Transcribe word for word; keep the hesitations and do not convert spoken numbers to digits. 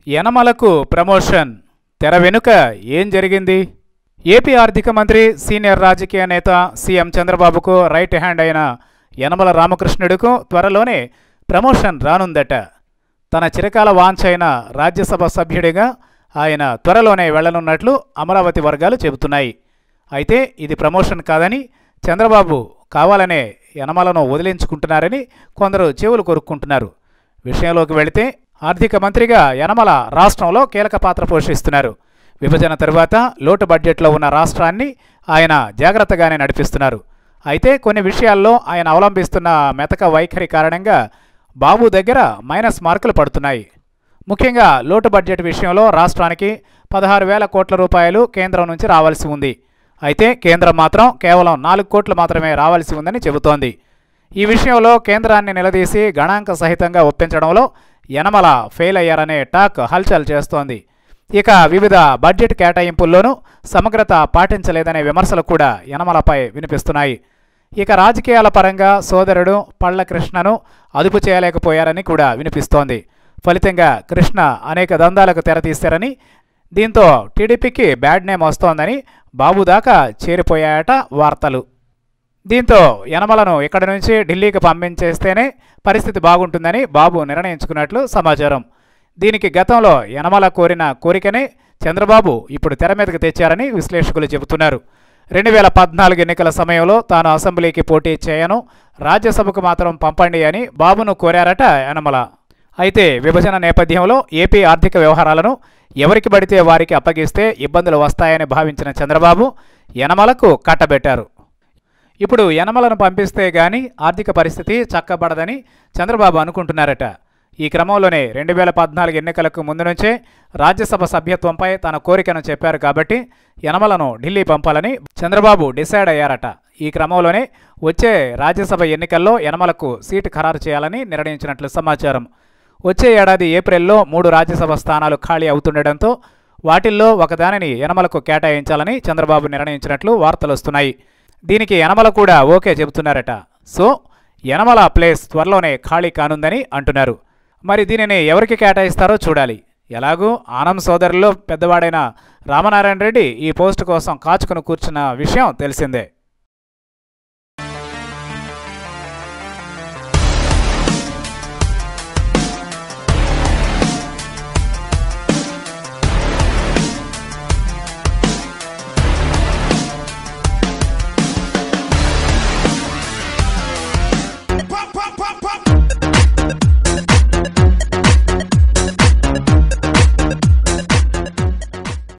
యనమలకు promotion. తెర వెనుక ఏం జరిగింది? ఏపీ ఆర్థిక మంత్రి, సీనియర్ రాజకీయ నేత సీఎం చంద్రబాబుకు రైట్ హ్యాండ్ అయిన యనమల రామకృష్ణుడుకు త్వరలోనే ప్రమోషన్ రానుందట. తన చిరకాల వాంఛ అయిన రాజ్యసభ సభ్యుడిగా ఆయన త్వరలోనే వెళ్లనున్నట్లు అమరావతి వర్గాలు చెబుతున్నాయి. అయితే ఇది ప్రమోషన్ కాదని, చంద్రబాబు కావాలనే యనమలను వదిలించుకుంటున్నారని కొందరు చెవులు కొరుక్కుంటున్నారు. విషయంలోకి వెళితే ఆర్థిక మంత్రిగా యనమల రాష్ట్రంలో కీలక పాత్ర పోషిస్తున్నారు. విభజన తరువాత లోటు బడ్జెట్లో ఉన్న రాష్ట్రాన్ని ఆయన జాగ్రత్తగానే నడిపిస్తున్నారు. అయితే కొన్ని విషయాల్లో ఆయన అవలంబిస్తున్న మెతక వైఖరి కారణంగా బాబు దగ్గర మైనస్ మార్కులు పడుతున్నాయి. ముఖ్యంగా లోటు బడ్జెట్ విషయంలో రాష్ట్రానికి పదహారు వేల కోట్ల రూపాయలు కేంద్రం నుంచి రావాల్సి ఉంది. అయితే కేంద్రం మాత్రం కేవలం నాలుగు కోట్లు మాత్రమే రావాల్సి ఉందని చెబుతోంది. ఈ విషయంలో కేంద్రాన్ని నిలదీసి గణాంక సహితంగా ఒప్పించడంలో యనమల ఫెయిల్ అయ్యారనే టాక్ హల్చల్ చేస్తోంది. ఇక వివిధ బడ్జెట్ కేటాయింపుల్లోనూ సమగ్రత పాటించలేదనే విమర్శలు కూడా యనమలపై వినిపిస్తున్నాయి. ఇక రాజకీయాల పరంగా సోదరుడు పళ్ళ కృష్ణను అదుపు చేయలేకపోయారని కూడా వినిపిస్తోంది. ఫలితంగా కృష్ణ అనేక దందాలకు తెరతీశారని, దీంతో టీడీపీకి బ్యాడ్ నేమ్ వస్తోందని బాబు దాకా చేరిపోయాయట వార్తలు. దీంతో యనమలను ఇక్కడి నుంచి ఢిల్లీకి పంపించేస్తేనే పరిస్థితి బాగుంటుందని బాబు నిర్ణయించుకున్నట్లు సమాచారం. దీనికి గతంలో యనమల కోరిన కోరికనే చంద్రబాబు ఇప్పుడు తెర మీదకు తెచ్చారని విశ్లేషకులు చెబుతున్నారు. రెండు వేల పద్నాలుగు ఎన్నికల సమయంలో తాను అసెంబ్లీకి పోటీ చేయను, రాజ్యసభకు మాత్రం పంపండి అని బాబును కోరారట యనమల. అయితే విభజన నేపథ్యంలో ఏపీ ఆర్థిక వ్యవహారాలను ఎవరికి పడితే వారికి అప్పగిస్తే ఇబ్బందులు వస్తాయని భావించిన చంద్రబాబు యనమలకు కట్టబెట్టారు. ఇప్పుడు యనమలను పంపిస్తే గానీ ఆర్థిక పరిస్థితి చక్కబడదని చంద్రబాబు అనుకుంటున్నారట. ఈ క్రమంలోనే రెండు వేల పద్నాలుగు ఎన్నికలకు ముందు నుంచే రాజ్యసభ సభ్యత్వంపై తన కోరికను చెప్పారు కాబట్టి యనమలను ఢిల్లీ పంపాలని చంద్రబాబు డిసైడ్ అయ్యారట. ఈ క్రమంలోనే వచ్చే రాజ్యసభ ఎన్నికల్లో యనమలకు సీటు ఖరారు చేయాలని నిర్ణయించినట్లు సమాచారం. వచ్చే ఏడాది ఏప్రిల్లో మూడు రాజ్యసభ స్థానాలు ఖాళీ అవుతుండటంతో వాటిల్లో ఒకదానిని యనమలకు కేటాయించాలని చంద్రబాబు నిర్ణయించినట్లు వార్తలు వస్తున్నాయి. దీనికి యనమల కూడా ఓకే చెబుతున్నారట. సో యనమల ప్లేస్ త్వరలోనే ఖాళీ కానుందని అంటున్నారు. మరి దీనిని ఎవరికి కేటాయిస్తారో చూడాలి. ఎలాగూ ఆనం సోదరుల్లో పెద్దవాడైన రామనారాయణ రెడ్డి ఈ పోస్టు కోసం కాచుకుని కూర్చున్న విషయం తెలిసిందే.